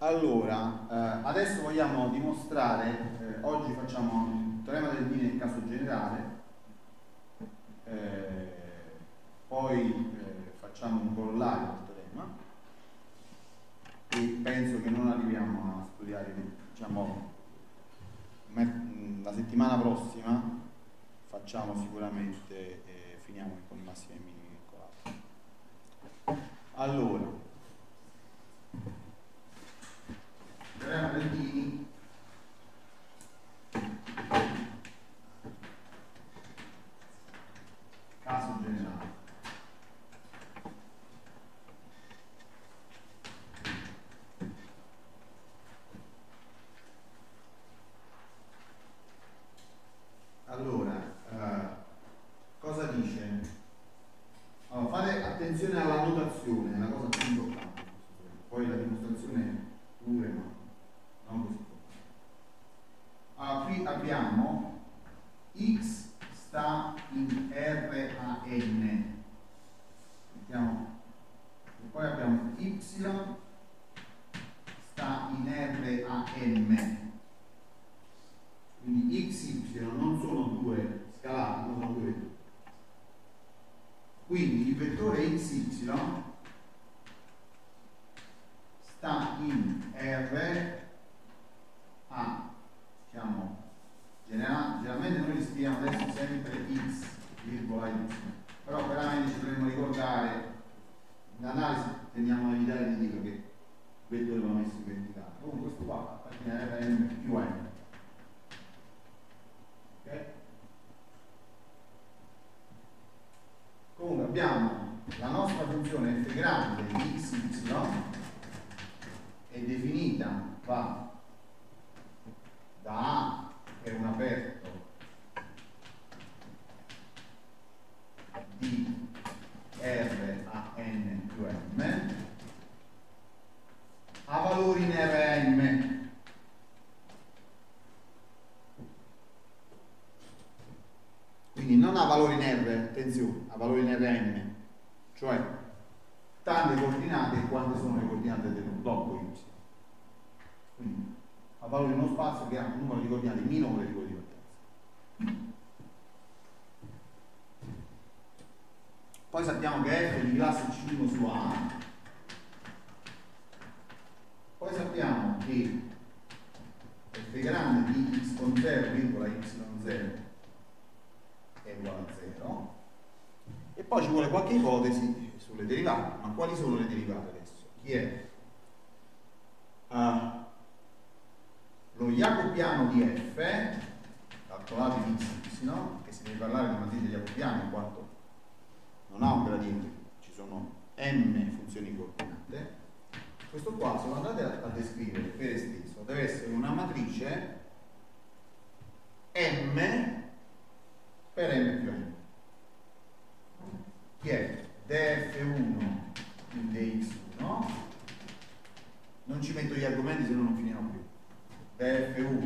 Allora, adesso vogliamo dimostrare, oggi facciamo il teorema del D nel caso generale, poi facciamo un corollario del teorema e penso che non arriviamo a studiare, diciamo, la settimana prossima facciamo sicuramente, finiamo con i massimi e minimi vincolati. Allora, teorema del D, caso generale. Allora, cosa dice? Allora, fate attenzione alla notazione, è la cosa più importante. Poi la dimostrazione pure, ma non così importante. Allora, qui abbiamo x sta in Rn, mettiamo, e poi abbiamo y sta in Ram. Quindi x, y non sono due scalati, non sono due vettori. Quindi il vettore xy sta in Ra, diciamo, generalmente noi li scriviamo adesso sempre x, virgola y, però veramente ci dovremmo ricordare, in analisi tendiamo a evitare di dire che il vettore va messo in verticale. Comunque questo qua appartiene a Rm più n. Comunque abbiamo la nostra funzione f grande di xy è definita da A, che è un aperto, di R a n più m, a valori in Rm. Quindi non ha valori in R, attenzione, ha valori in Rm, cioè tante coordinate quante sono le coordinate del blocco y. Quindi ha valori in uno spazio che ha un numero di coordinate minore di quello di partenza. Poi sappiamo che f è di classe C1 su A. Poi sappiamo che f grande di x con 0, virgola y0 è uguale a 0, e poi ci vuole qualche ipotesi sulle derivate. Ma quali sono le derivate adesso? Chi è? Lo jacobiano di f calcolato in x, che si deve parlare di matrice jacobiana in quanto non ha un gradiente, ci sono m funzioni coordinate. Questo qua, se lo andate a descrivere per esteso, deve essere una matrice m per m più n, che è df1 in dx1, non ci metto gli argomenti se no non finirò più, df1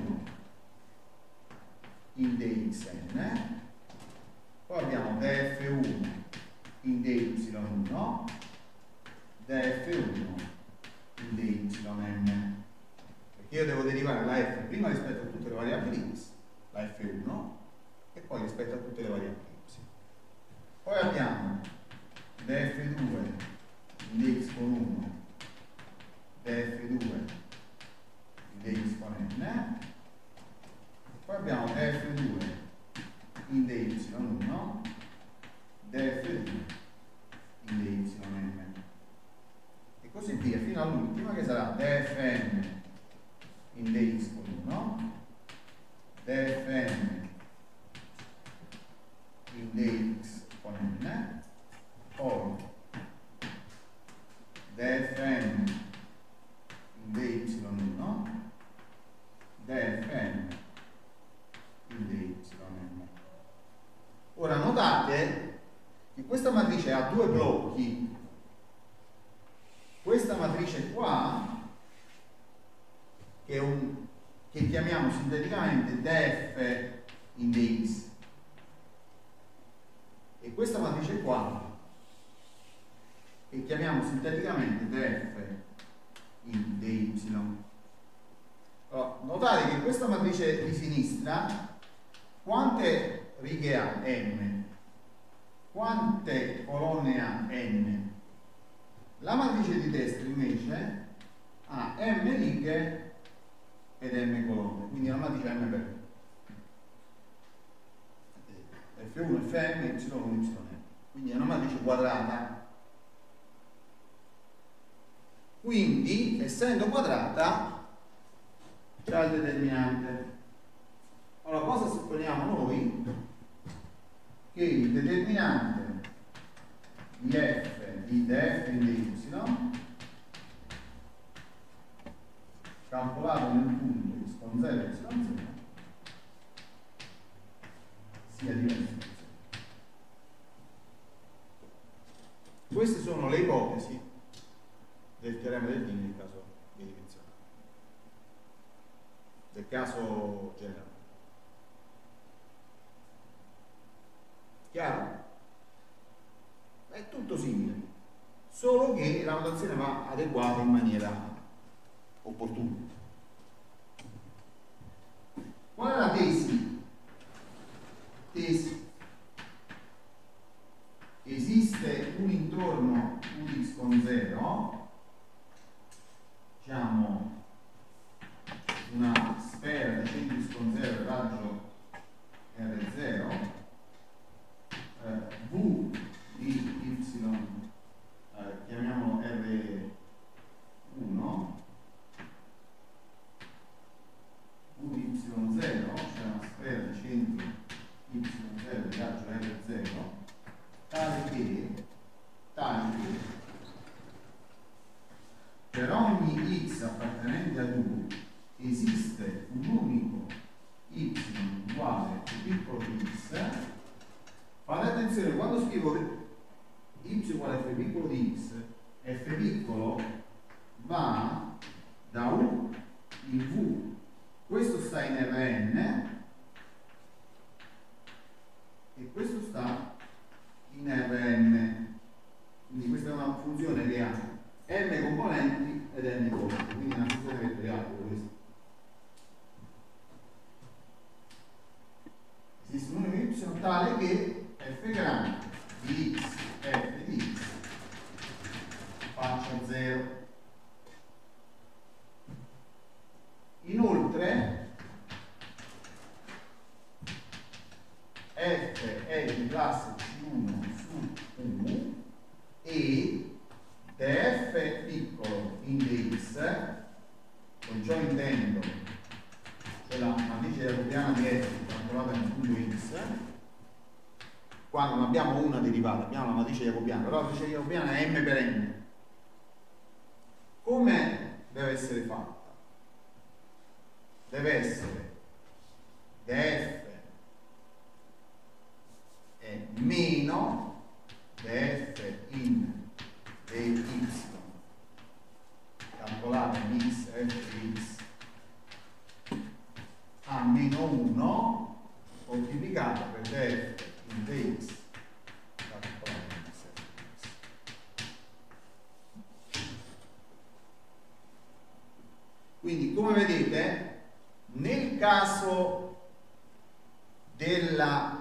in dxn, poi abbiamo df1 in dy1, df1 in dyn, perché io devo derivare la f prima rispetto a tutte le variabili x, la f1, e poi rispetto a tutte le variabili y. Poi abbiamo df2 in dx con 1, df2 in dx con n, poi abbiamo df2 in dy1, df2 in dyn, e così via fino all'ultima che sarà dfn in dx con 1, dfn in dx con n, poi dfn in dy1, dfn in dyn. Ora notate che questa matrice ha due blocchi. Questa matrice qua, che chiamiamo sinteticamente df in dx, e questa matrice qua che chiamiamo sinteticamente df in dy. Allora, notate che in questa matrice di sinistra quante righe ha? M. Quante colonne ha? N. La matrice di destra invece ha M righe ed M colonne, quindi la matrice M per F1, Fm, Y1, Yn. Quindi è una matrice quadrata. Quindi, essendo quadrata, c'è il determinante. Allora, cosa supponiamo noi? Che il determinante di f di df in dy, calcolato nel punto x con 0 e y con 0, sia diverso. Queste sono le ipotesi del teorema del limite nel caso bidimensionale, del caso generale. Chiaro? È tutto simile, solo che la notazione va adeguata in maniera opportuna. Qual è la tesi? Tesi. Esiste un intorno Ux con 0, diciamo una sfera di centro X con 0 raggio R0, V di Y, chiamiamolo R1, V di Y0, cioè una sfera di centro Y0 di raggio R0, tale che per ogni x appartenente ad U esiste un unico y uguale a piccolo x. Fate attenzione, quando scrivo y uguale a f piccolo di x, f piccolo va da U in V, questo sta in Rn e questo sta in Rn, quindi questa è una funzione che ha m componenti ed n colonne, quindi una funzione vettoriale questa. Esiste un unico y tale che f grande di x, f di x faccia 0. Inoltre f è di classe C1 su U e df piccolo in dx, con ciò intendo cioè la matrice jacobiana di f calcolata nel punto x. Qua non abbiamo una derivata, abbiamo la matrice jacobiana, però la matrice jacobiana è m per n. Come deve essere fatta? Deve essere df è meno df in dy calcolata in x f di x a meno 1 moltiplicata per df in dx calcolata in x f di x. Quindi, come vedete, nel caso della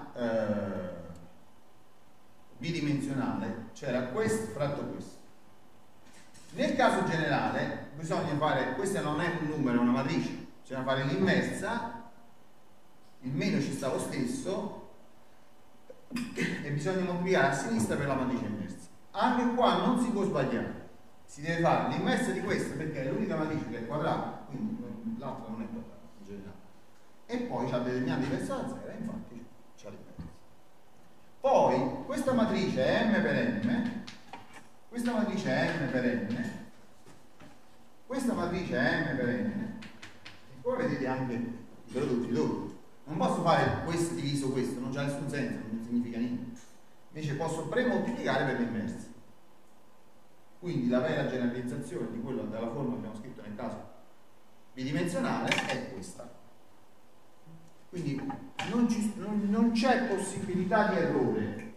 bidimensionale c'era questo fratto questo. Nel caso generale bisogna fare, questa non è un numero, è una matrice, bisogna fare l'inversa, il meno ci sta lo stesso e bisogna moltiplicare a sinistra per la matrice inversa. Anche qua non si può sbagliare, si deve fare l'inversa di questa perché è l'unica matrice che è quadrata, quindi l'altra non è quadrata in generale, e poi c'ha determinante diverso da 0 e infatti c'ha l'inversa. Poi questa matrice è m per m, questa matrice è m per n, questa matrice è m per n, e poi vedete anche i prodotti loro. Non posso fare questo diviso questo, non c'ha nessun senso, non significa niente. Invece posso premoltiplicare per l'inversa. Quindi la vera generalizzazione di quello della forma che abbiamo scritto nel caso bidimensionale è questa. Quindi non c'è possibilità di errore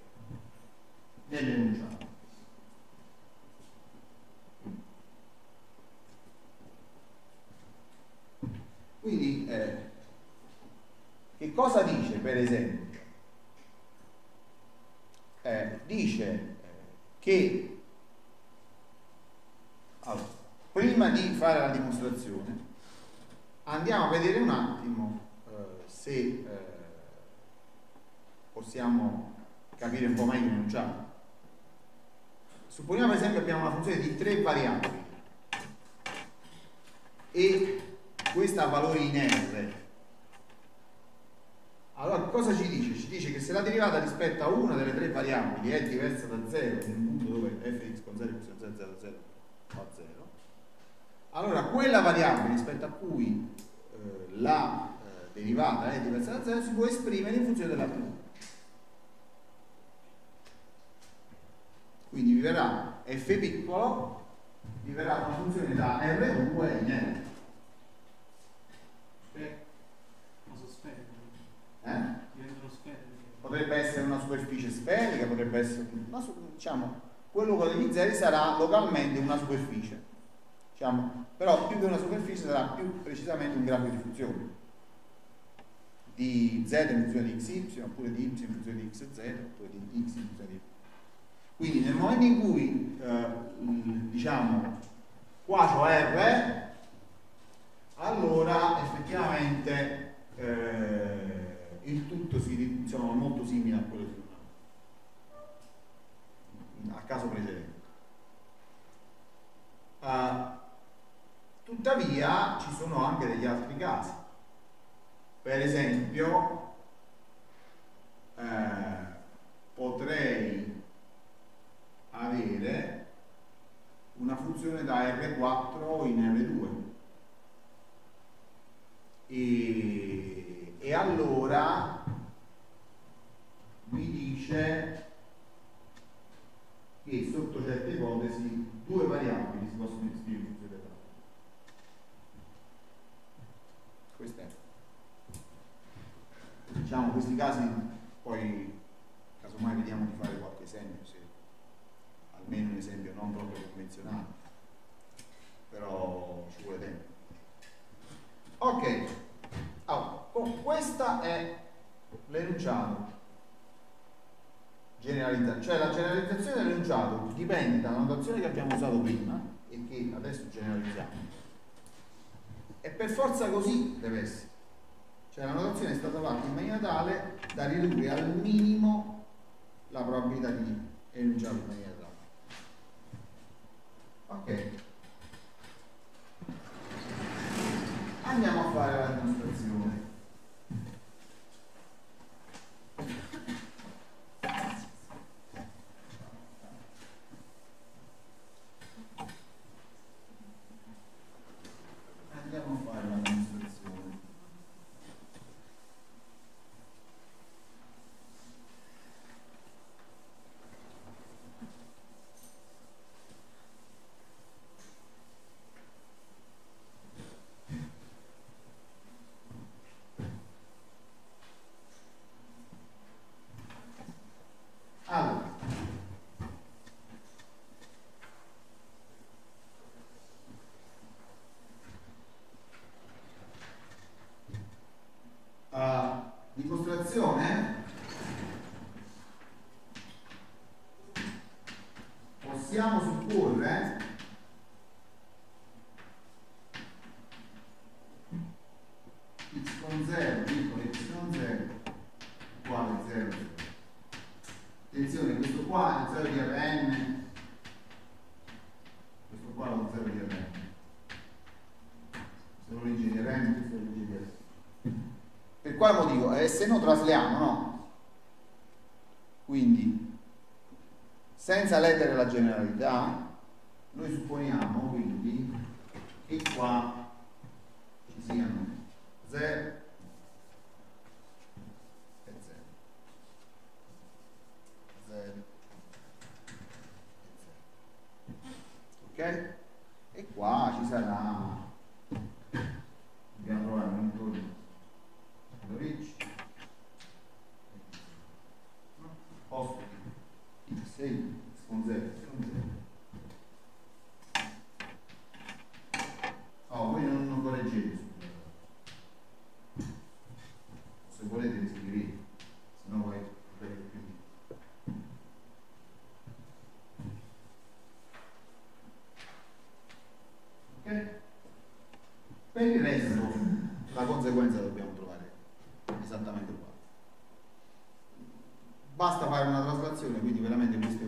nell'enunciato. Quindi che cosa dice, per esempio? Dice che allora, prima di fare la dimostrazione andiamo a vedere un attimo se possiamo capire un po' meglio l'enunciato. Supponiamo per esempio che abbiamo una funzione di 3 variabili e questa ha valori in R. Allora cosa ci dice? Ci dice che se la derivata rispetto a una delle 3 variabili è diversa da 0 in un punto dove f di x con 0 y 0 0 0 fa 0, allora quella variabile rispetto a cui la derivata è diversa da 0 si può esprimere in funzione della prima. Quindi vi verrà f piccolo, vi verrà una funzione da R2 in R. Potrebbe essere una superficie sferica, potrebbe essere diciamo, quello con le zeri sarà localmente una superficie, diciamo, però più che una superficie sarà più precisamente un grafico di funzione di z in funzione di xy, oppure di y in funzione di xz, oppure di x in funzione di y. Quindi nel momento in cui diciamo qua c'ho R, allora effettivamente il tutto si diciamo, molto simile a quello di a caso precedente. Tuttavia ci sono anche degli altri casi. Per esempio potrei avere una funzione da R4 in R2 e allora mi dice che sotto certe ipotesi 2 variabili si possono esprimere in funzione dell'altra. Questo è, diciamo, questi casi poi casomai vediamo di fare qualche esempio, se almeno un esempio non proprio convenzionale, però ci vuole tempo. Ok, allora, questa è l'enunciato generalizzato, cioè la generalizzazione dell'enunciato dipende dalla notazione che abbiamo usato prima e che adesso generalizziamo, e per forza così deve essere, cioè la notazione è stata fatta in maniera tale da ridurre al minimo la probabilità di enunciare in maniera tale. Ok, andiamo a fare la dimostrazione. Dimostrazione, possiamo supporre x con 0, x con 0 uguale 0. Attenzione, questo qua è 0 di Rn, questo qua è lo 0 di Rn, se l'origine di Rn, questa è l'origine di Rn. Per quale motivo? Se no trasliamo, no? Quindi, senza lettere la generalità, noi supponiamo quindi che qua ci siano 0 e 0. 0 e 0. Ok? E qua ci sarà, dobbiamo trovare un intorno l'origine, posto x con 0, x con 0. Oh, voi non correggete. Per il resto la conseguenza dobbiamo trovare esattamente uguale. Basta fare una traslazione, quindi veramente questa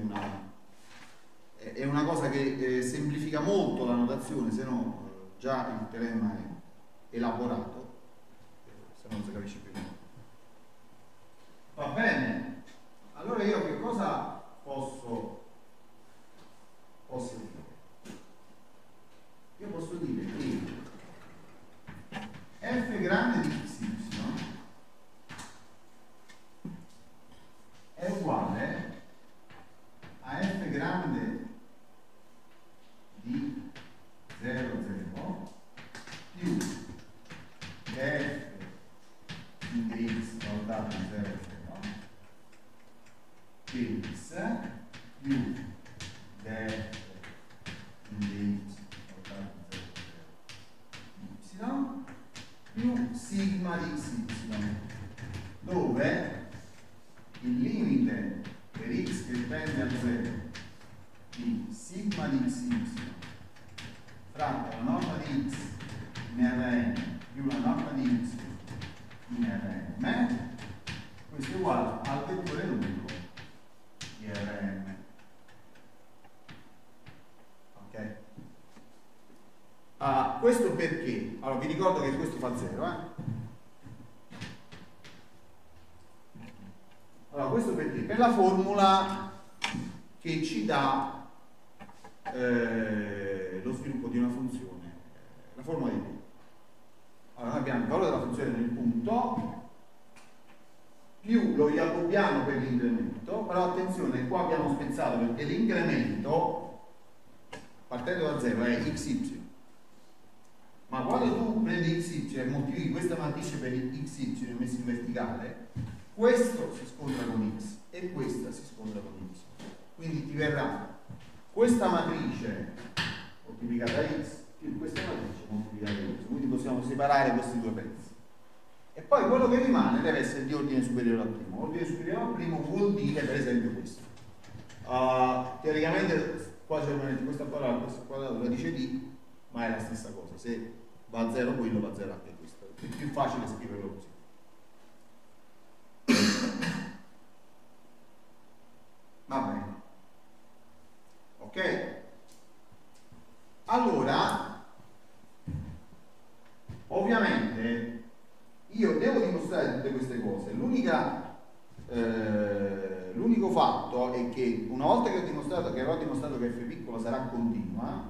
è una cosa che semplifica molto la notazione, se no già il teorema è elaborato, se non si capisce più niente. Va bene? Allora io che cosa posso dire? Io posso dire che f grande di xy è uguale a f grande di 0, 0 più f in x valutato in 0, 0 dx più df in dx valutato in 0, 0 y più sigma di xy, dove il limite per x che tende a 0 di sigma di xy fratto la norma di x in Rn più la norma di y in Rm, questo è uguale al vettore unico di Rm. Ok? Questo perché? Allora vi ricordo che questo fa 0, Allora, questo perché? Per la formula che ci dà lo sviluppo di una funzione, la formula di P. Allora, noi abbiamo il valore della funzione nel punto, più lo jacobiano per l'incremento, però attenzione, qua abbiamo spezzato perché l'incremento, partendo da 0, è xy. Ma quando tu prendi xy e moltiplichi questa matrice per xy messo in verticale, questo si scontra con x e questa si scontra con y. Quindi ti verrà questa matrice moltiplicata da x più questa matrice moltiplicata da y. Quindi possiamo separare questi due pezzi. E poi quello che rimane deve essere di ordine superiore al primo. Ordine superiore al primo vuol dire per esempio questo. Teoricamente qua c'è questa quadratura dice d, ma è la stessa cosa. Se va a 0 quello, va a 0 anche questo. È più facile scriverlo così. Va bene. Ok? Allora, ovviamente, io devo dimostrare tutte queste cose. L'unico fatto è che una volta che avrò dimostrato che f piccola sarà continua,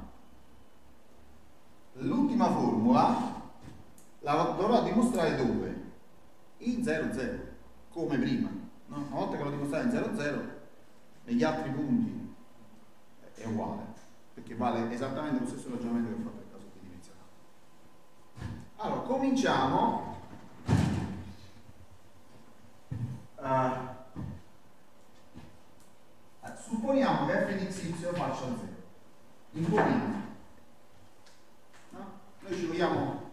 l'ultima formula la dovrò dimostrare dove? In 0, 0, come prima. No? Una volta che l'ho dimostrato in 0, 0, negli altri punti è uguale, perché vale esattamente lo stesso ragionamento che ho fatto nel caso bidimensionale. Allora, cominciamo. Supponiamo che f di xy faccia 0. Imponiamo. No? Noi ci vogliamo.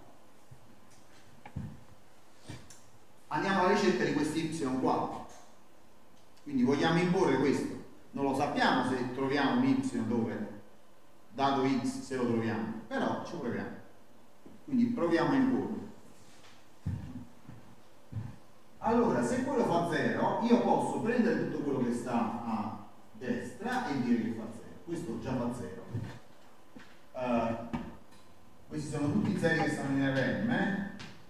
Andiamo alla ricerca di questi y qua. Quindi vogliamo imporre questo. Non lo sappiamo se troviamo un y dove, dato x, se lo troviamo, però ci proviamo. Quindi proviamo a imporre. Allora, se quello fa 0, io posso prendere tutto quello che sta a destra e dire che fa 0. Questo già fa 0. Questi sono tutti i zeri che stanno in Rm.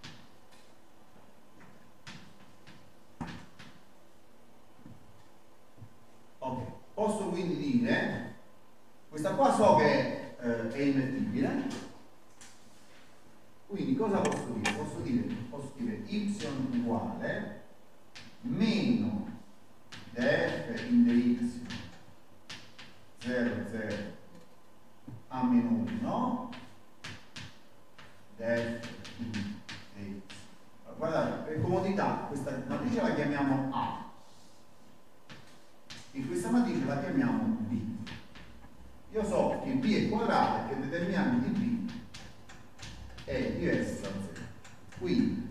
Ok, posso quindi dire, questa qua so che è invertibile, quindi cosa posso dire? Posso dire y uguale meno df in dx 0, 0 a meno 1 df in dx. Allora, guardate, per comodità questa matrice la chiamiamo A e questa matrice la chiamiamo B. Io so che B è quadrata e che il determinante di B è diverso da 0. Quindi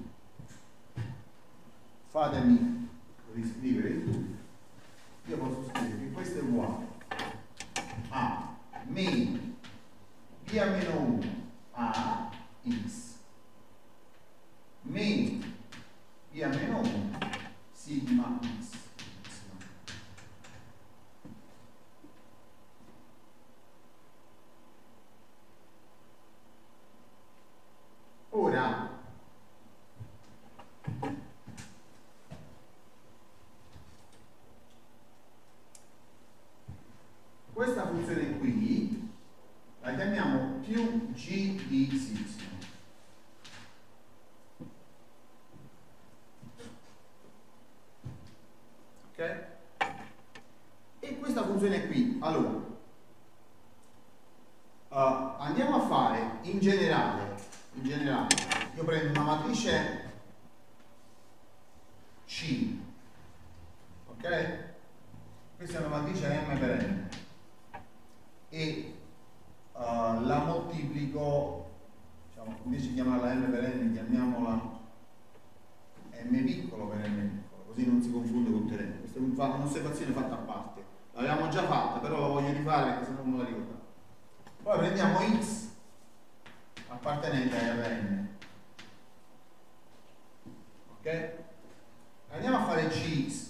fatemi riscrivere il tutto. Io posso scrivere che questo è uguale a meno B a meno 1 a x la chiamiamo più G di XY. Ok? E questa funzione qui, allora, andiamo a fare in generale, io prendo una matrice C, ok? Questa è una matrice M per N e la moltiplico, diciamo, invece di chiamarla M per N chiamiamola M piccolo per N piccolo, così non si confonde con terreno. Questa è un'osservazione fatta a parte, l'avevamo già fatta, però la voglio rifare perché se no non me la ricordavo. Poi prendiamo X appartenente a Rn, ok? Andiamo a fare Cx,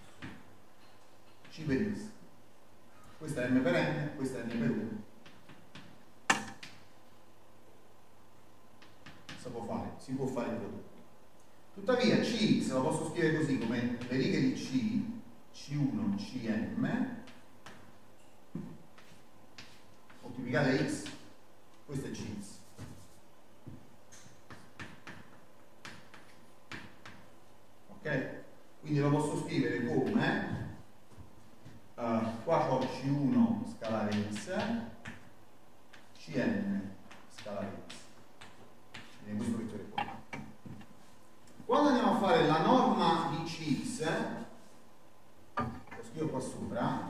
C per X, questa è M per N, questa è N per 1. Si può fare il prodotto. Tuttavia Cx lo posso scrivere così come le righe di C, C1, Cm, moltiplicate X, questo è Cx. Ok? Quindi lo posso scrivere come qua ho C1 scalare X, Cn scalare X. Quindi questo vettore qua. Quando andiamo a fare la norma di Cx, lo scrivo qua sopra,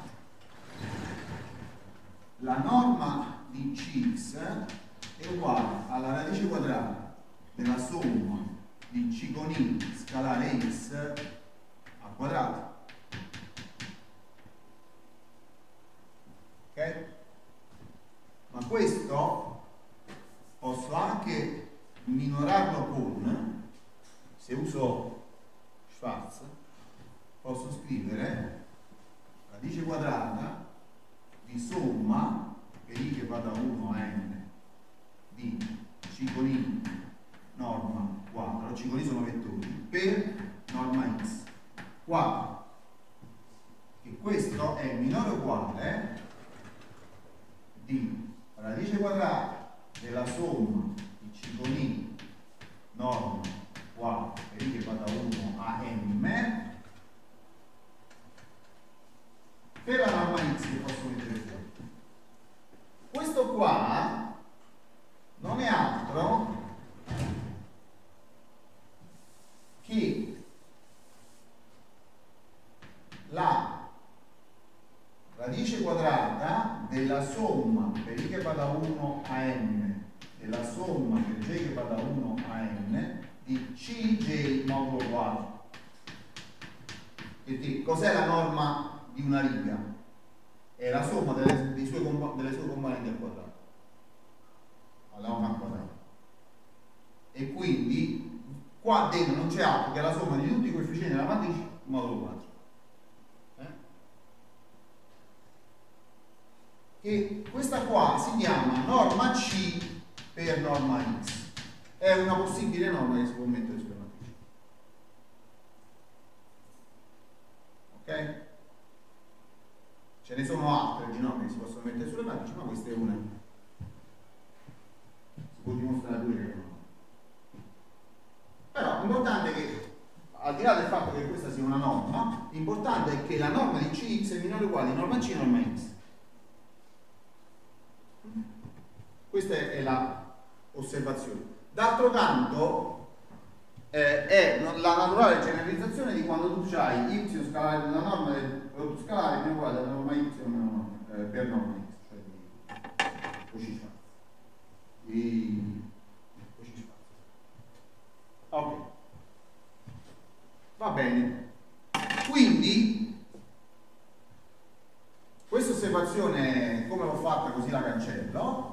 la norma di Cx è uguale alla radice quadrata della somma di C con I scalare X al quadrato. Ok? Ma questo posso anche minorarlo con, se uso Schwarz, posso scrivere radice quadrata di somma per I che va da 1 a n di C con I norma quadro, C con I sono vettori, per norma X quadro, che questo è minore o uguale di radice quadrata della somma di C con I norma quadro per I che va da 1 a m per la norma X che posso mettere fuori. Questo qua non è altro che la radice quadrata della somma per I che va da 1 a n della somma per J che va da 1 a n di Cj modulo quadro. Quindi cos'è la norma di una riga? È la somma delle sue componenti al quadrato, alla 1 al quadrato. E quindi qua dentro non c'è altro che la somma di tutti i coefficienti della matrice modulo 4. E questa qua si chiama norma C per norma X. È una possibile norma che si può mettere sulle matrici. Ok? Ce ne sono altre di norme che si possono mettere sulle matrici, ma questa è una. Si può dimostrare pure che no. Però l'importante è che, al di là del fatto che questa sia una norma, l'importante è che la norma di Cx è minore o uguale a norma C e norma X. Questa è la osservazione. D'altro canto è la naturale generalizzazione di quando tu hai y scalare della norma del prodotto scalare è uguale alla norma y per norma x, cioè di Cauchy-Schwarz. Ok, va bene. Quindi questa osservazione, come l'ho fatta, così la cancello,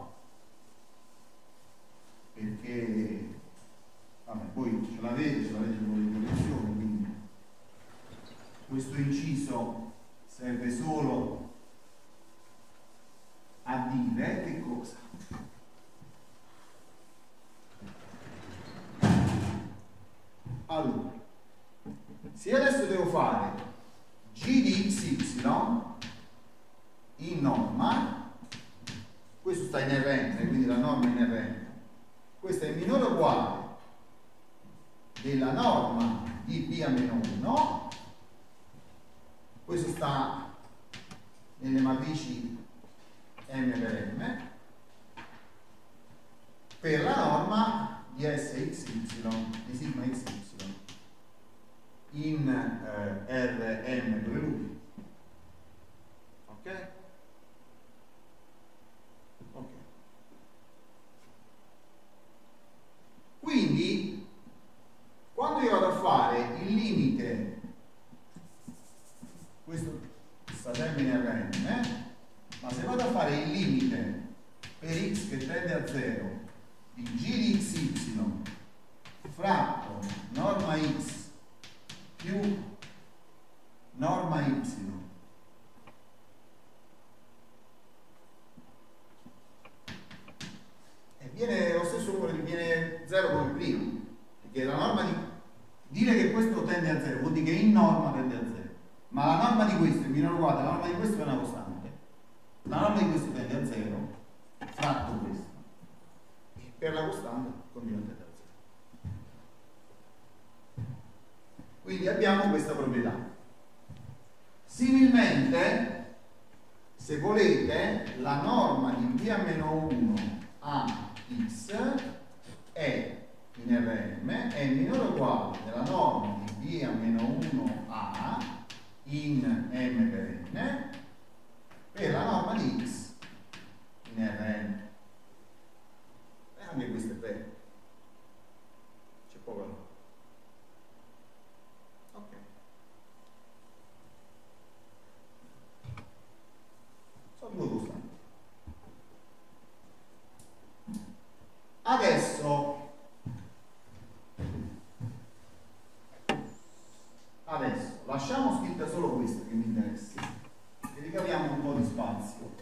perché vabbè, poi ce l'avete con le correzioni, quindi questo inciso serve solo a dire che cosa? Allora, se adesso devo fare G di XY in norma, questo questo sta in Rn, quindi la norma in Rn, questo è minore o uguale della norma di B a meno 1, questo sta nelle matrici M per M, per la norma di SXY, di sigma XY, in Rm dove lui. Ok? Ok. Quindi, quando io vado a fare il limite, questo sta sempre in Rm, ma se vado a fare il limite per x che tende a 0 di g di xy fratto norma x più norma y e viene lo stesso numero, viene 0 come prima, perché la norma di dire che questo tende a 0 vuol dire che in norma tende a 0, ma la norma di questo è minore o uguale, la norma di questo è una costante, la norma di questo tende a 0 fratto questo, e per la costante continua a tendere a 0. Quindi abbiamo questa proprietà. Similmente, se volete, la norma di B a meno 1 a x è in Rm è minore o uguale della norma di B a meno 1 a in M per N per la norma di x in Rn. E anche questo è vero. C'è poco da fare. Ok. Sono due costanti. Adesso lasciamo scritta solo questa che mi interessa e ricaviamo un po' di spazio.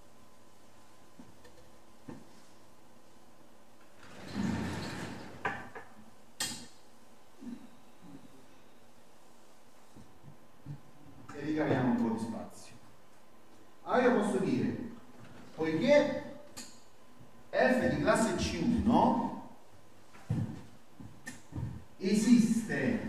Allora io posso dire, poiché f di classe C1 esiste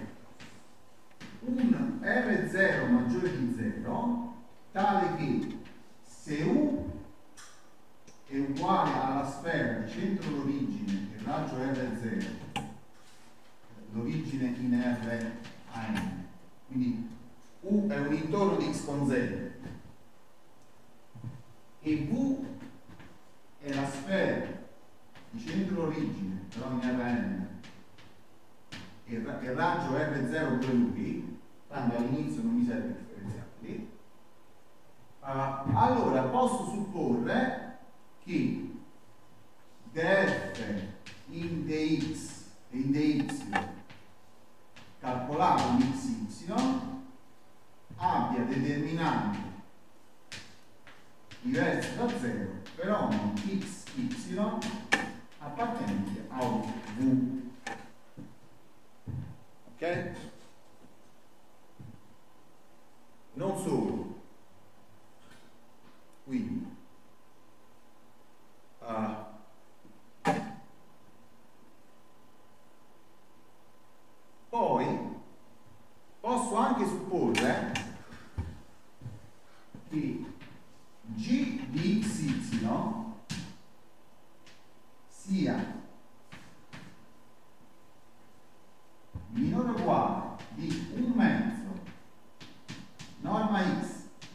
un R0 maggiore di 0 tale che se U è uguale alla sfera di centro d'origine e raggio R0, l'origine in R a n, quindi U è un intorno di x con 0 e V è la sfera di centro d'origine però in Rn e il raggio R0 per lui, tanto all'inizio non mi serve differenziarli, allora posso supporre che df in dx e in dy calcolato in xy abbia determinante diversi da 0 per ogni xy appartenente a V. Ok? Non solo, quindi poi posso anche supporre che g di xy sia minore o uguale di 1 mezzo norma x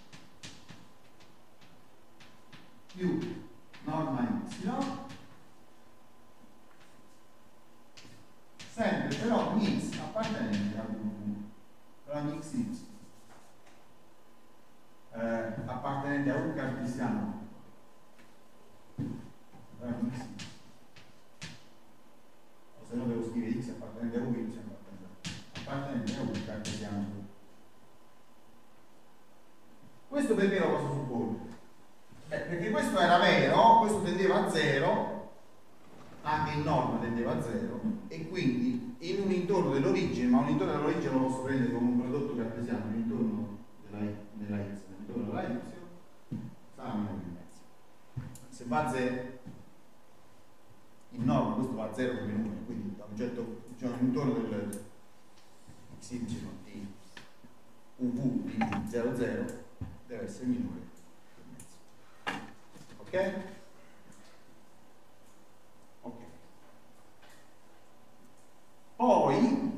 più norma y sempre per ogni x appartenente a V, per ogni xy appartenente a un cartesiano per ogni xy, o se no devo scrivere x appartenente a V, y appartenente a un cartesiano. Questo perché lo posso supporre? Perché questo era vero, questo tendeva a 0, anche in norma tendeva a 0, e quindi in un intorno dell'origine, ma un intorno dell'origine lo posso prendere come un prodotto cartesiano, l'intorno della x, l'intorno della y, sarà meno di mezzo. se va a 0, in norma questo va a 0 come numero, quindi da un certo, diciamo, intorno del xy di uv di 0,0 deve essere minore che mezzo. Ok? Ok. Poi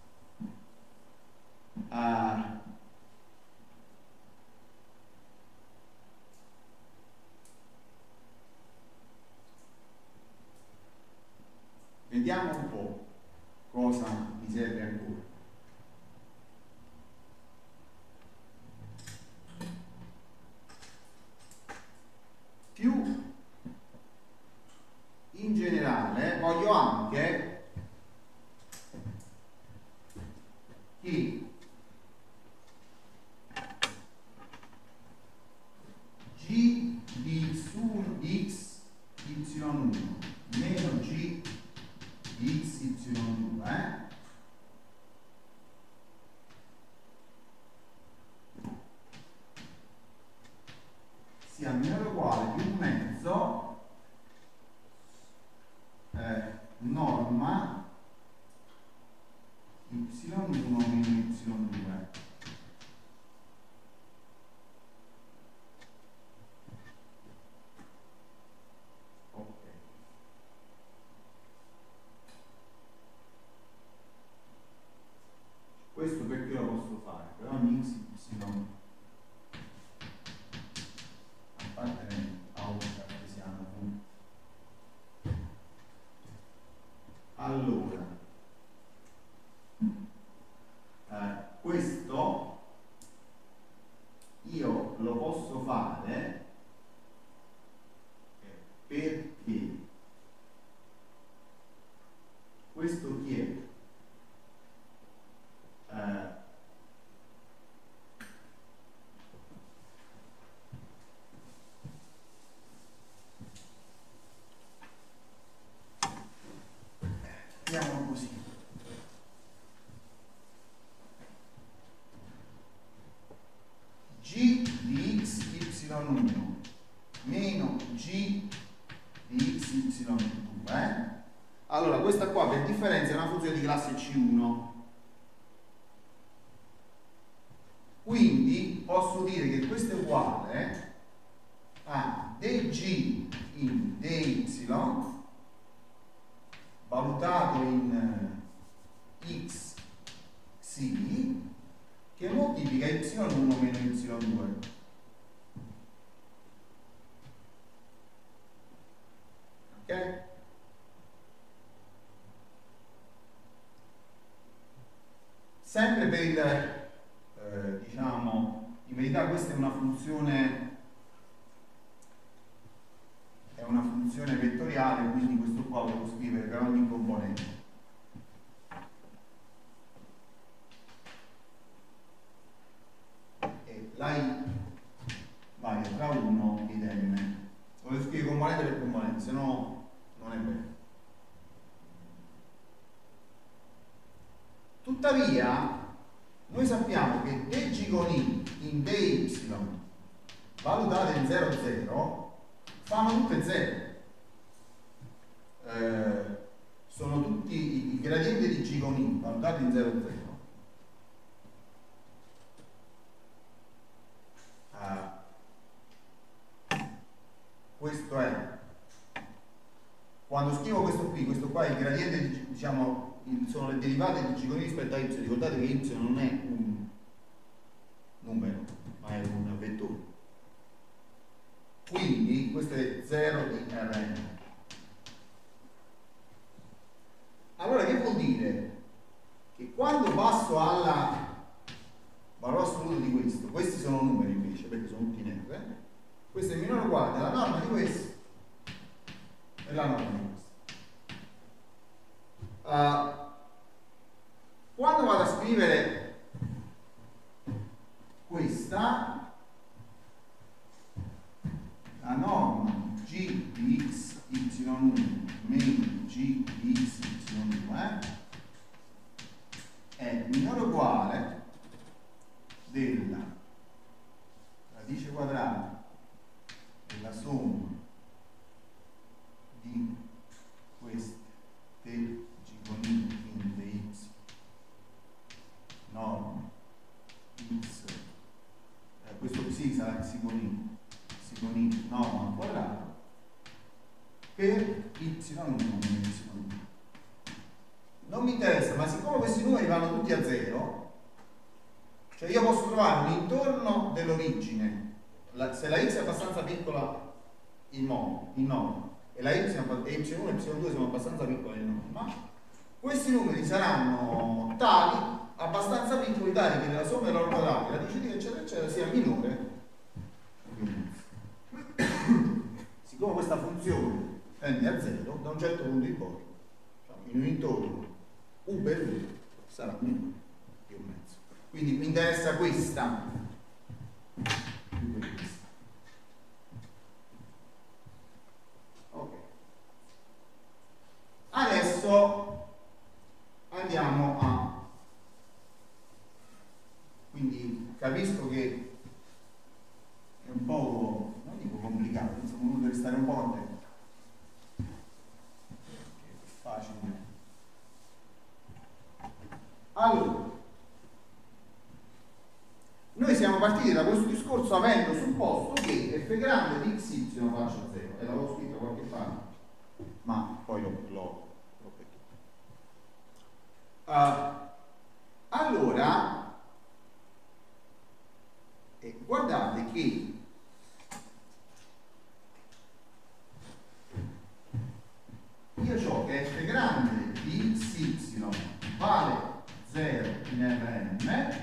vediamo un po' cosa mi serve ancora. Più in generale voglio anche che g di su x y1 meno g di x y2 sia minore o uguale di 1 mezzo norma y1 meno y2. Ok. Questo perché lo posso fare? Per ogni x, y appartenente a un cartesiano. Allora, questo io lo posso fare perché questo chi è? Andiamo così. G di x y1 meno g di x y2. Allora, questa qua per differenza è una funzione di classe C1. Quindi posso dire che questo è uguale a dg in dy valutato in x xi che moltiplica y1 meno y2. Ok? Sempre per il diciamo, in verità questa è una funzione vettoriale, quindi questo qua lo devo scrivere per ogni componente. E la i varia tra 1 ed n. Lo devo scrivere componente per componente, se no non è vero. Tuttavia, noi sappiamo che dg con i in dy valutate in 0, 0 fanno tutte 0. Sono tutti i gradienti di g con i valutati in 0, 0. Questo è, quando scrivo questo qua è il gradiente di, diciamo, sono le derivate di g con i rispetto a y. Ricordate che y non è un numero, ma è un vettore. Quindi questo è 0 di Rn. Allora che vuol dire? Che quando passo al valore assoluto di questo, questi sono numeri invece, perché sono tutti in R, questo è minore o uguale della norma di questo e la norma di questo. Quando vado a scrivere questa, la norma g di x y1 meno g di x y2 è minore o uguale della radice quadrata della somma di queste gigonine in y norma x, questo qui sarà sigonino norma al quadrato per y1 non mi interessa, ma siccome questi numeri vanno tutti a 0, cioè io posso trovare un intorno dell'origine se la x è abbastanza piccola in norma e la y1 e y2 sono abbastanza piccole in norma, questi numeri saranno tali, abbastanza piccoli, tali che la somma dei loro quadrati, radice di eccetera eccetera sia minore di 1. Siccome questa funzione tende a 0, da un certo punto in poi, in un intorno u per v sarà minore di 1,5. Quindi mi interessa questa più che questa. Ok. Adesso andiamo a, quindi capisco che è un po', non dico complicato, insomma uno deve stare un po' attento. È facile. Allora, noi siamo partiti da questo discorso avendo supposto che f grande di xy faccia 0, e l'avevo scritto qualche parte, ma poi l'ho detto. Allora, guardate che io ho che f grande di xy vale 0 in Rn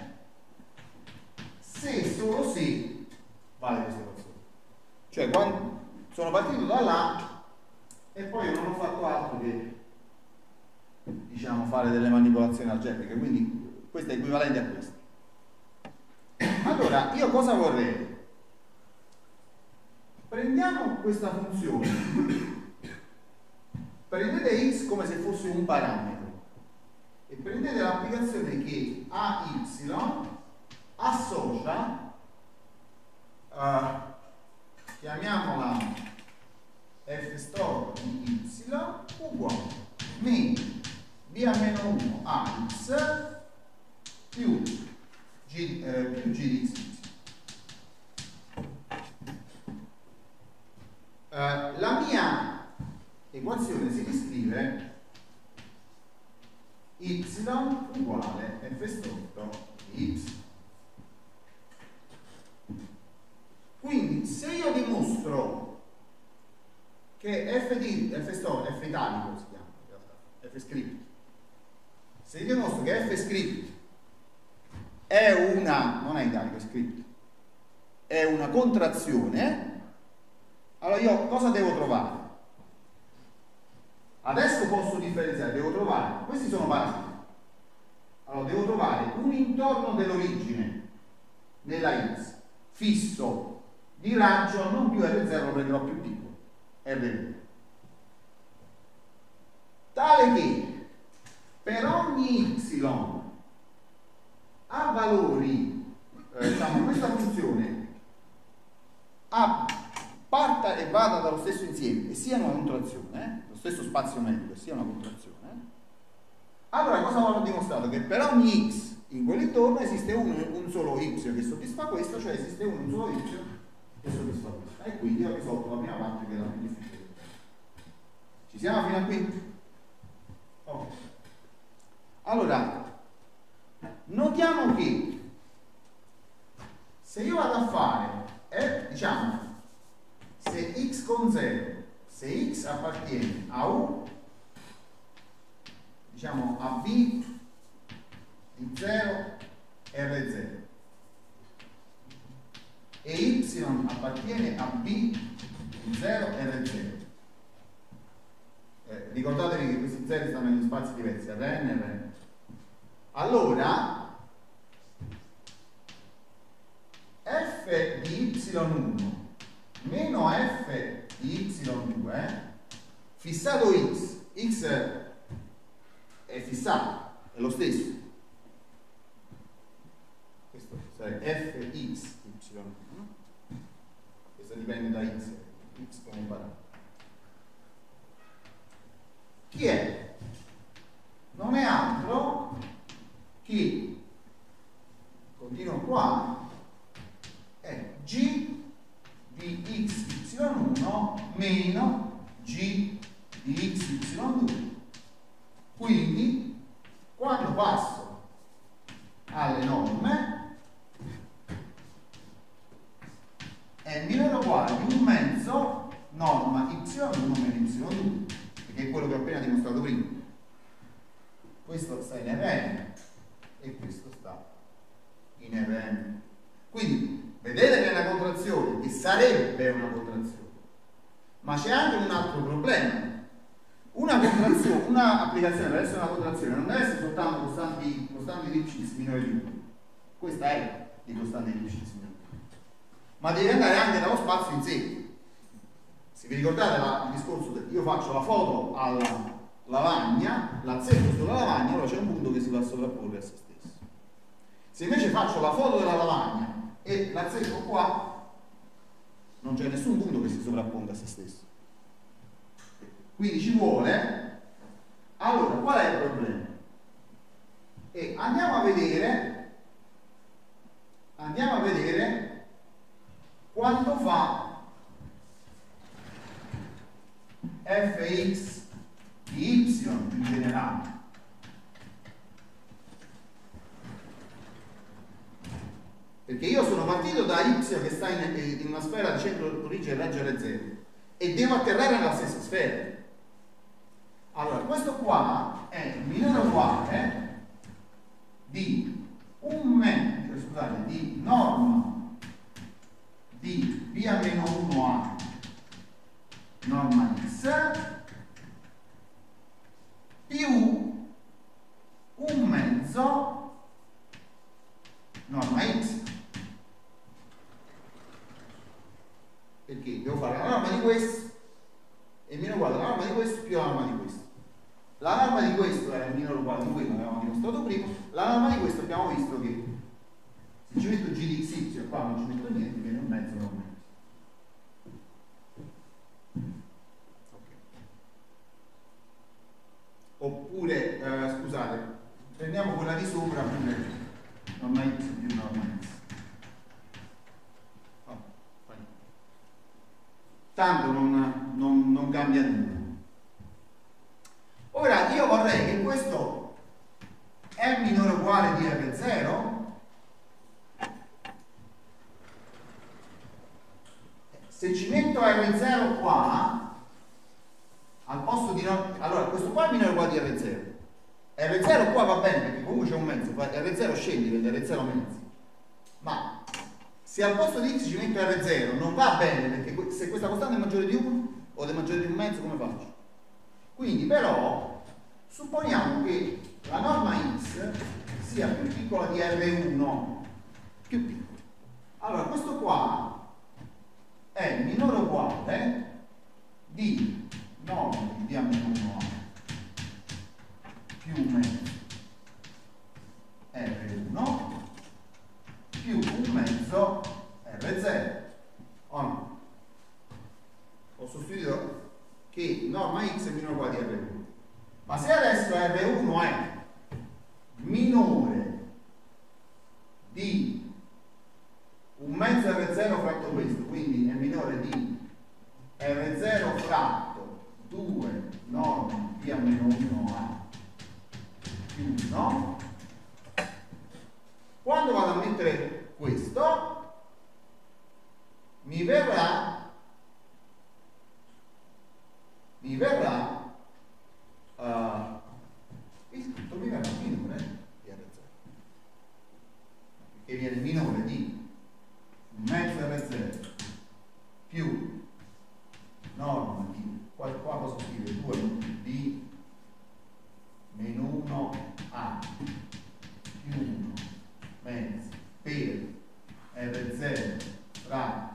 se e solo se vale questa equazione. Cioè quando sono partito da là e poi non ho fatto altro che, diciamo, fare delle manipolazioni algebriche, quindi questo è equivalente a questo. Allora io cosa vorrei? Prendiamo questa funzione, prendete x come se fosse un parametro e prendete l'applicazione che a y associa, chiamiamola f stor di y uguale meno b a meno 1 a x più g di xy. La mia equazione si riscrive y uguale f stor di y. Quindi se io dimostro che f stor, f italico si chiama in realtà, f script, se io dimostro che f script è una, non è italico, è script, è una contrazione, allora io cosa devo trovare? Adesso posso differenziare, devo trovare, questi sono parametri, allora devo trovare un intorno dell'origine nella x fisso di raggio non più R0, lo prenderò più piccolo, R1, tale che per ogni y a valori, diciamo, questa funzione parta e vada dallo stesso insieme e sia una contrazione, lo stesso spazio metrico sia una contrazione, allora cosa ho dimostrato? Che per ogni x in quell'intorno esiste un solo y che soddisfa questo, cioè esiste un solo y che soddisfa questo, e quindi ho risolto la prima parte che era più difficile. Ci siamo fino a qui? Ok. Allora, notiamo che se io vado a fare, diciamo, se x con 0, se x appartiene a u, diciamo a b di 0 R0 e y appartiene a b di 0 R0, ricordatevi che questi 0 stanno in spazi diversi, Rn e Rn, allora f di y1 meno f di y2 fissato x è fissato, è lo stesso, questo sarebbe fx y1, questo dipende da x come parametro, chi è? Non è altro che, continuo qua, è G di xy1 meno G di xy2. Quindi, quando passo alle norme, è minore o uguale di 1 mezzo norma y1 meno y2, che è quello che ho appena dimostrato prima. Questo sta in Rn e questo sta in Rn. Quindi vedete che è una contrazione, che sarebbe una contrazione, ma c'è anche un altro problema. Una contrazione, una applicazione per essere una contrazione non deve essere soltanto costanti di x minore di 1, questa è di costante di x minore di 1, ma deve andare anche dallo spazio in sé. Se vi ricordate il discorso che io faccio la foto alla lavagna, l'azzecco sulla lavagna, allora c'è un punto che si va a sovrapporre a se stesso. Se invece faccio la foto della lavagna e l'azzecco qua, non c'è nessun punto che si sovrapponga a se stesso. Quindi ci vuole. Allora, qual è il problema? E andiamo a vedere quanto fa fx di y in generale. Perché io sono partito da y che sta in una sfera di centro origine raggio R0 e devo atterrare nella stessa sfera. Allora, questo qua è minore o uguale di di norma di via meno 1a norma x più 1 mezzo norma x. Perché devo fare la norma di questo e minore uguale alla norma di questo più la norma di questo. La norma di questo è minore o uguale di quello che avevamo dimostrato prima. La norma di questo abbiamo visto che se ci metto g di xy qua non ci metto niente, viene 1 mezzo norma x. Okay. Oppure, scusate, prendiamo quella di sopra pure norma x più norma x. Tanto non cambia nulla. Ora io vorrei che questo è minore o uguale di R0. Se ci metto R0 qua al posto di allora questo qua è minore o uguale di R0. R0 qua va bene perché comunque c'è un mezzo, R0 scende, vede R0 mezzi. Ma se al posto di x ci metto R0 non va bene perché se questa costante è maggiore di 1 o è maggiore di 1 mezzo, come faccio? Quindi però supponiamo che la norma x sia più piccola di R1, più piccola. Allora questo qua è minore o uguale di norma di via meno 1a più 1 mezzo R1 più 1 mezzo R0. O no? Ho sostituito che norma x è minore o uguale di R1. Ma se adesso R1 è minore di 1 mezzo R0 fratto questo, quindi è minore di R0 fratto 2 norma via meno 1a più 1, quando vado a mettere questo mi verrà il tutto mi verrà minore di R0, che viene minore di 1 mezzo R0 più norma di qua posso scrivere 2 b meno 1a più 1 mezzo per R0 fratto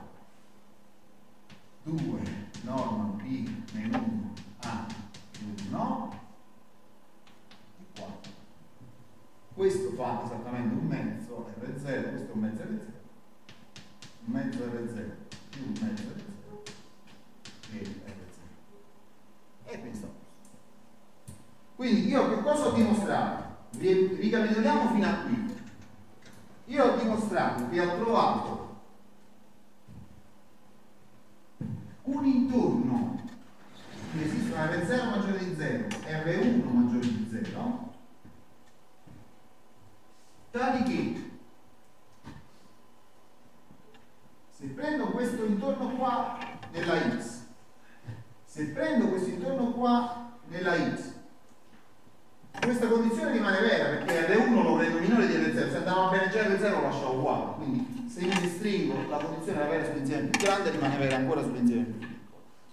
2 norma b meno 1a più 1 e 4. Questo fa esattamente 1 mezzo R0, questo è 1 mezzo R0, 1 mezzo R0 più 1 mezzo R0 e R0. E quindi sta. Quindi io che cosa ho dimostrato? Ricapitoliamo fino a qui. Io ho dimostrato che ho trovato un intorno che esistono R0 maggiore di 0, R1 maggiore di 0, tali che se prendo questo intorno qua nella X, se prendo questo intorno qua nella X, questa condizione rimane vera perché R1 lo prendo minore di R0, se andava bene già R0 lo lascio uguale, quindi se io restringo la condizione era vera sull'insieme più grande rimane vera ancora sull'insieme più piccolo.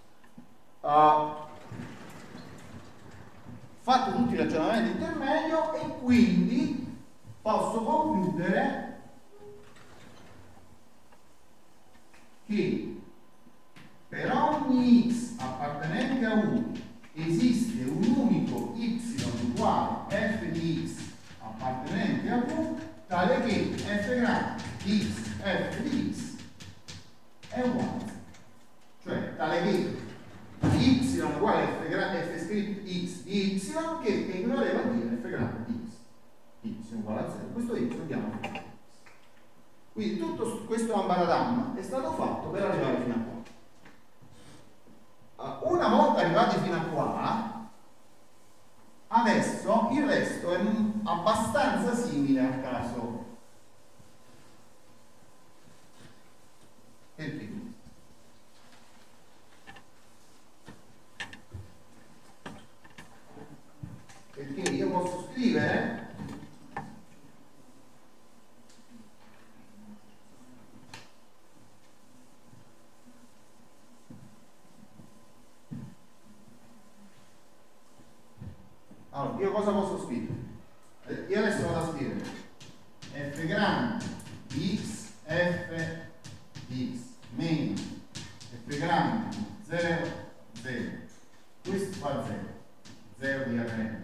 Fatto tutti i ragionamenti intermedio e quindi posso concludere che per ogni x appartenente a U esiste un unico y uguale f di x appartenente a V tale che f grande di x f di x è uguale a 0. Cioè tale che y uguale f grande f scritto x di y che equivaleva a dire f grande di x. Y uguale a 0. Questo y lo diamo f di x. Quindi tutto questo ambaradam è stato fatto per arrivare fino a qua. Una volta arrivati fino a qua, adesso il resto è abbastanza simile al caso del primo. Perché io posso scrivere allora, io cosa posso scrivere? Io adesso vado a scrivere f grande di x f di x meno f grande di 0 0 questo fa 0 0 di Rn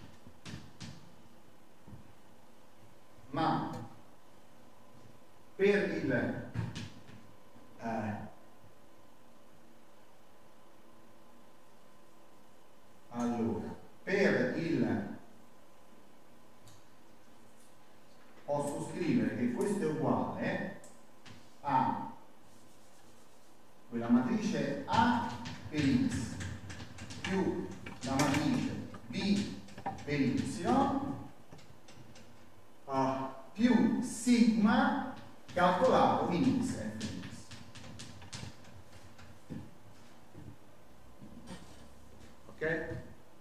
ma per il allora per il posso scrivere che questo è uguale a quella matrice A per x più la matrice B per y più sigma calcolato in x f di x. Ok?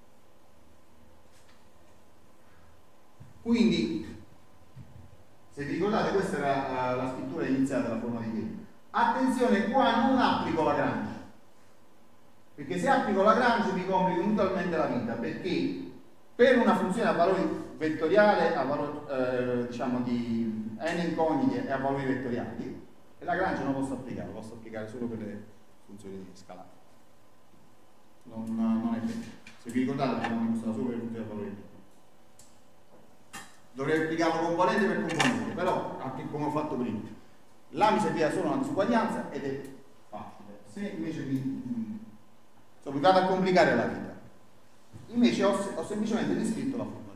Quindi, se vi ricordate, questa era la scrittura iniziale della forma di Green. Attenzione, qua non applico Lagrange, perché se applico Lagrange mi complico totalmente la vita, perché per una funzione a valori vettoriale, a valori, diciamo di n incognite e a valori vettoriali, e Lagrange non posso applicare, lo posso applicare solo per le funzioni scalari. Non è vero. Se vi ricordate, abbiamo dimostrato solo per le funzioni a valori vettoriali. Dovrei applicarlo componente per componente, però anche come ho fatto prima. Là mi serviva solo una disuguaglianza ed è facile. Se invece mi vado a complicare la vita, invece ho semplicemente riscritto la forma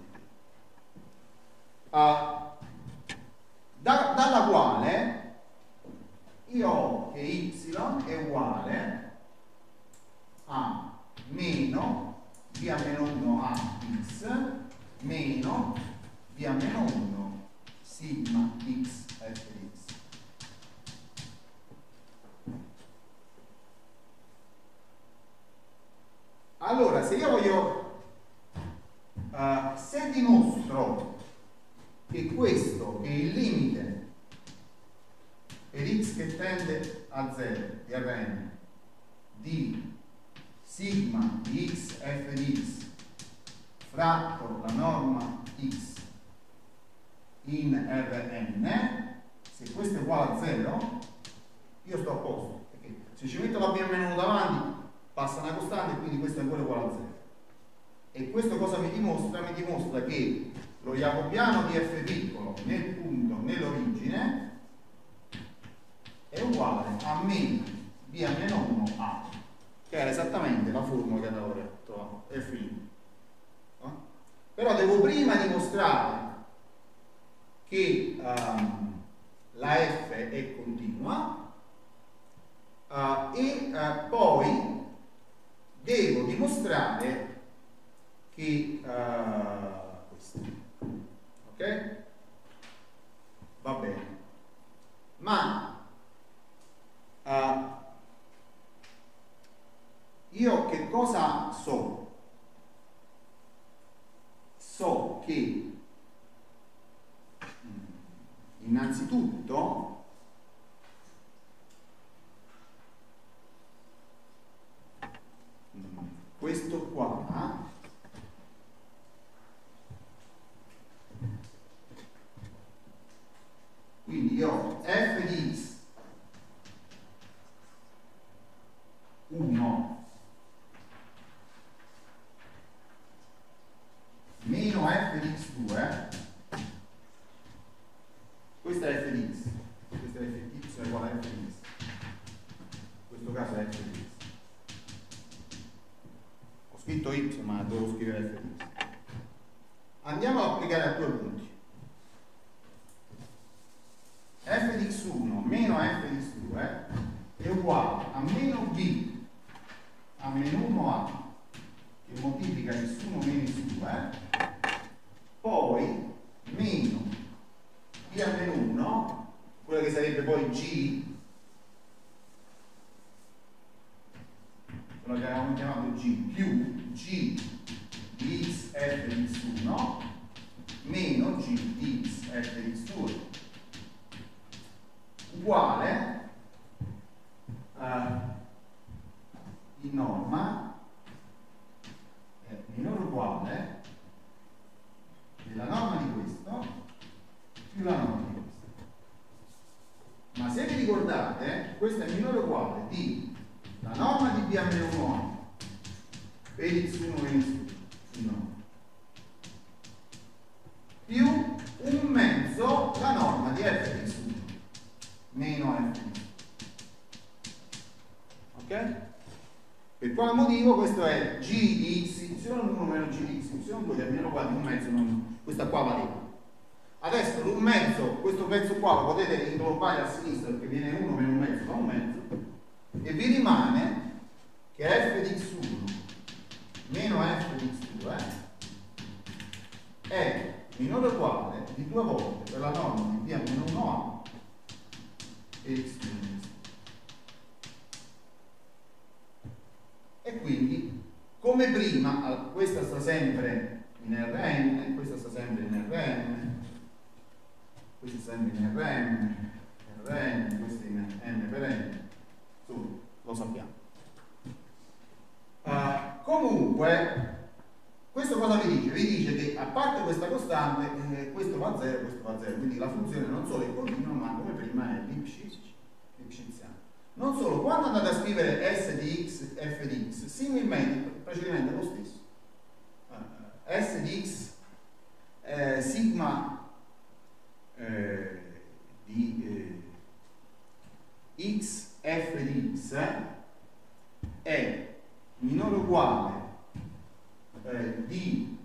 di dalla quale io ho che y è uguale a meno b a meno 1 a x meno b a meno 1 sigma x f di x. Allora, se io voglio se dimostro che questo è il limite per x che tende a 0 di Rn di sigma di x f di x fratto la norma x in Rn, se questo è uguale a 0 io sto a posto, perché se ci metto la b-1 davanti passa una costante e quindi questo è ancora uguale a 0. E questo cosa mi dimostra? Mi dimostra che lo jacobiano di f piccolo nel punto nell'origine è uguale a meno b a meno 1 a, che era esattamente la formula che avevo trovato f'. Però devo prima dimostrare che la f è continua e poi devo dimostrare che questo, ok? Va bene, ma io che cosa so? So che innanzitutto questo qua quindi io ho f di x 1 meno f di x2, questa è f di x, questa è f di x è uguale a f di x, in questo caso è f di x. Ho scritto y ma devo scrivere f di x. Andiamo ad applicare a due punti. F di x1 meno f di x2 è uguale a meno b a meno 1a che moltiplica x1 meno x2, poi meno b a meno 1, quella che sarebbe poi g, quello che avevamo chiamato g, più g di x f di x1 meno g di x f di x2 uguale in norma è minore o uguale della norma di questo più la norma di questo. Ma se vi ricordate, questo è minore o uguale di la norma di b a meno 1 per x1 meno x1 più un mezzo la norma di f di x1 meno f di x1. Ok? Per quale motivo? Questo è g di xy1 meno g di xy2 che è meno uguale di un mezzo, questa qua valeva. Adesso un mezzo, questo pezzo qua lo potete inglobare a sinistra perché viene 1 meno un mezzo fa un mezzo e vi rimane che f di x1 meno f di x2 è minore o uguale di 2 volte per la norma di b a meno 1a e x1. E quindi, come prima, questa sta sempre in Rn, questa sta sempre in Rn, questa sta sempre in Rn, questa in n per n, insomma, lo sappiamo. Comunque, questo cosa vi dice? Vi dice che a parte questa costante, questo va a 0, questo va a 0, quindi la funzione non solo è continua, ma come prima è lipschitziana. Non solo, quando andate a scrivere s di x, f di x, similmente, il procedimento è lo stesso. S di x sigma di x f di x è minore o uguale di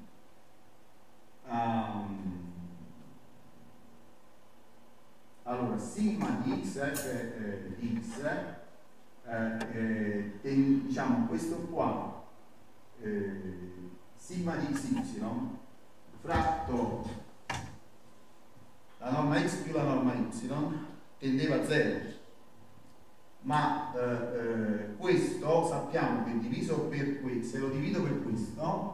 allora sigma di x f di x diciamo questo qua sigma di xy fratto la norma x più la norma y tendeva a 0, ma questo sappiamo che diviso per questo, se lo divido per questo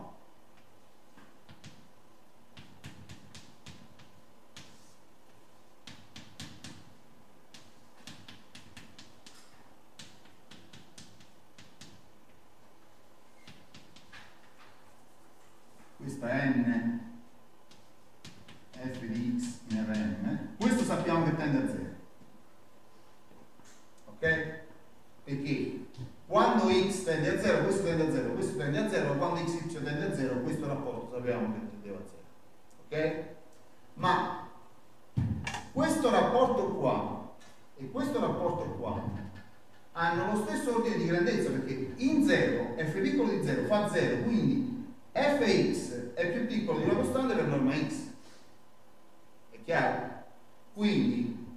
questa è n f di x in Rn, questo sappiamo che tende a 0, ok? Perché quando x tende a 0 questo tende a 0, questo tende a 0, quando xy tende a 0 questo rapporto sappiamo che tendeva a 0, ok? Ma questo rapporto qua e questo rapporto qua hanno lo stesso ordine di grandezza perché in 0 f piccolo di 0 fa 0, quindi fx è più piccolo di una costante per norma x. È chiaro? Quindi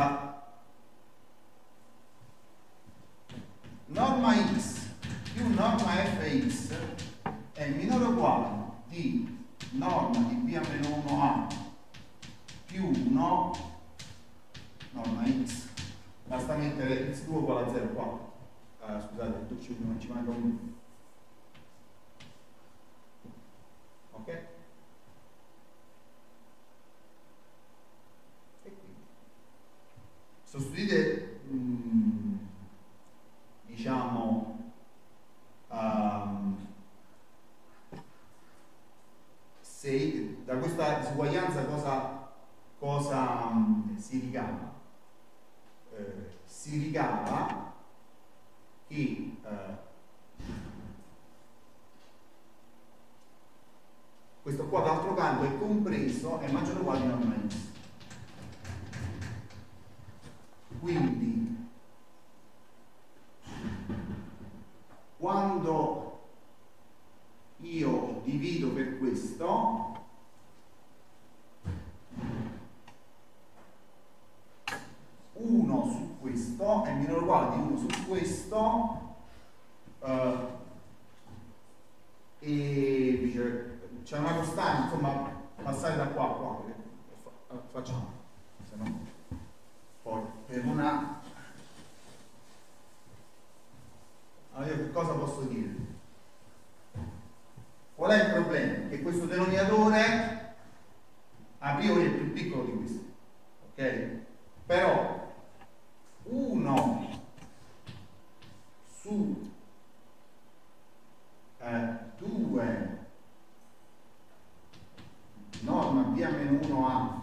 norma x più norma fx è minore o uguale di norma di b-1a più 1 norma x. Basta mettere x2 uguale a 0 qua. Scusate, non ci manca un. Ok? E quindi sostituite diciamo se da questa disuguaglianza cosa si ricava? Si ricava che questo qua d'altro canto è compreso, è maggiore o uguale di norma x. Quindi quando io divido per questo, uno su questo è minore o uguale di 1 su questo, e c'è una costante, insomma, passare da qua a qua, facciamo, se no poi per una. Allora io che cosa posso dire? Qual è il problema? Che questo denominatore a priori è più piccolo di questo, ok? Però 1 su 2 norma b-1a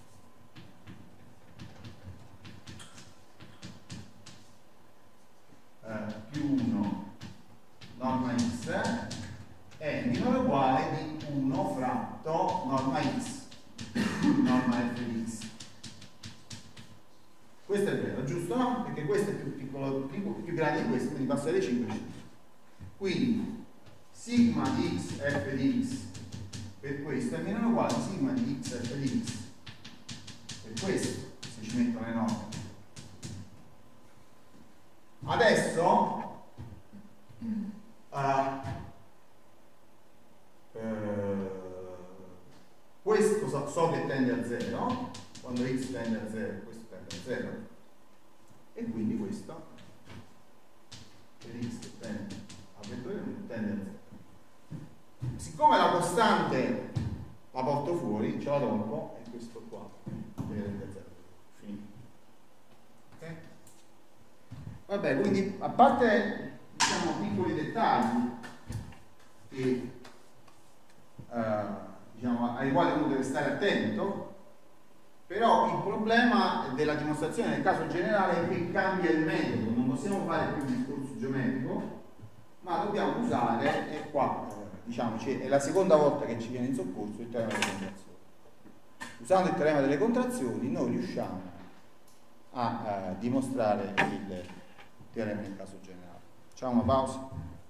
più 1 norma x è minore o uguale di 1 fratto norma x norma f di x. Questo è vero, giusto? No? Perché questo è più piccolo, più grande di questo, quindi passa alle 5. Quindi sigma di x f di x per questo è minore o uguale a sigma di x f di x per questo, se ci mettono le norme. Adesso questo so che tende a 0, quando x tende a 0 questo tende a 0, e quindi questo per x che tende a vettore tende a 0. Siccome la costante la porto fuori, ce la tolgo, e questo qua tende a 0. Finito. Ok? Vabbè, quindi a parte, diciamo, piccoli dettagli che diciamo, ai quali uno deve stare attento, però il problema della dimostrazione nel caso generale è che cambia il metodo, non possiamo fare più un discorso geometrico, ma dobbiamo usare, e qua diciamo è la seconda volta che ci viene in soccorso il teorema delle contrazioni. Usando il teorema delle contrazioni noi riusciamo a dimostrare il teorema nel caso generale. Facciamo una pausa.